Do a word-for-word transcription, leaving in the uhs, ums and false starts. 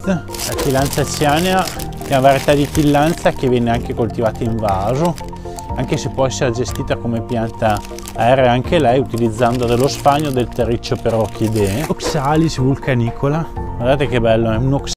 La tillandsia cianea è una varietà di tillandsia che viene anche coltivata in vaso, anche se può essere gestita come pianta aerea anche lei, utilizzando dello sfagno del terriccio per orchidee. Oxalis vulcanicola, guardate che bello, è un